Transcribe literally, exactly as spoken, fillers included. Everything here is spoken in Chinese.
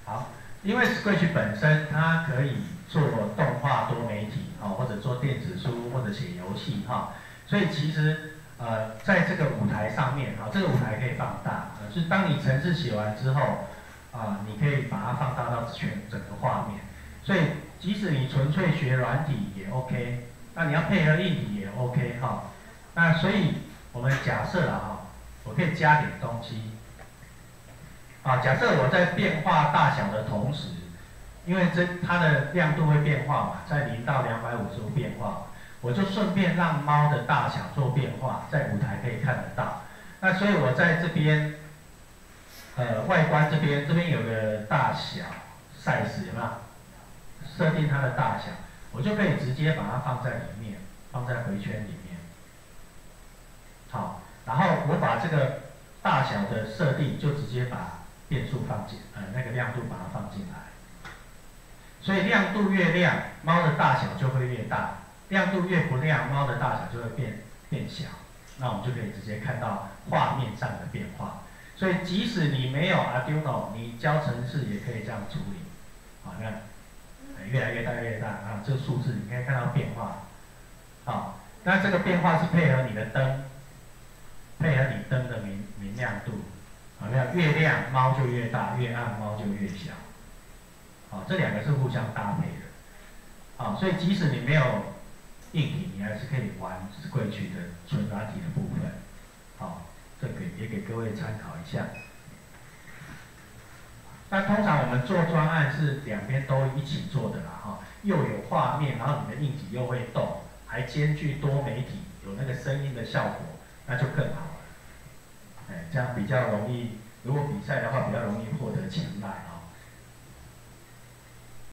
好，因为 Scratch 本身它可以做动画多媒体啊、哦，或者做电子书或者写游戏哈、哦，所以其实呃在这个舞台上面啊、哦，这个舞台可以放大，呃，就是当你程式写完之后啊、呃，你可以把它放大到全整个画面，所以即使你纯粹学软体也 OK， 那你要配合硬体也 OK 哈、哦，那所以我们假设啊哈、哦，我可以加点东西。啊，假设我在变化大小的同时，因为这它的亮度会变化嘛，在零到两百五十度变化，我就顺便让猫的大小做变化，在舞台可以看得到。那所以我在这边，呃，外观这边这边有个大小 size 有没有？设定它的大小，我就可以直接把它放在里面，放在回圈里面。好，然后我把这个大小的设定就直接把变数放进，呃，那个亮度把它放进来。所以亮度越亮，猫的大小就会越大；亮度越不亮，猫的大小就会变变小。那我们就可以直接看到画面上的变化。所以即使你没有 Arduino， 你教程式也可以这样处理。好，你看，越来越大，越来越大啊，这个数字你可以看到变化。好，那这个变化是配合你的灯，配合你灯的明明亮度。好，没有越亮猫就越大，越暗猫就越小。好，这两个是互相搭配的。好，所以即使你没有硬体，你还是可以玩 Scratch 的纯软体的部分。好，这个也给各位参考一下。那通常我们做专案是两边都一起做的啦，哈，又有画面，然后你的硬体又会动，还兼具多媒体，有那个声音的效果，那就更好了。哎，这样比较容易，如果比赛的话比较容易获